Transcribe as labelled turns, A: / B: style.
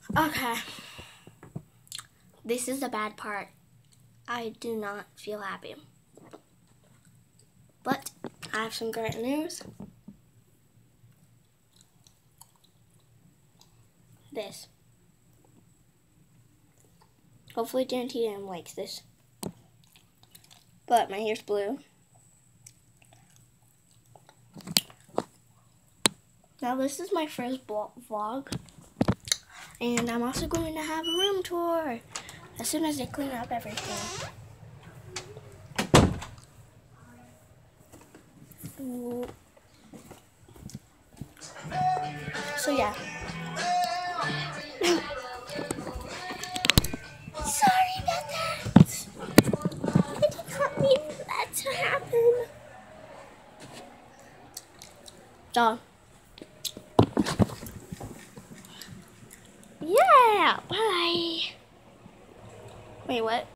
A: Okay. This is the bad part. I do not feel happy. But I have some great news. This. Hopefully JTM likes this. But my hair's blue. Now this is my first vlog. And I'm also going to have a room tour as soon as they clean up everything. Ooh. So yeah. Sorry about that. I did not mean for that to happen. So. Yeah, bye. Wait, what?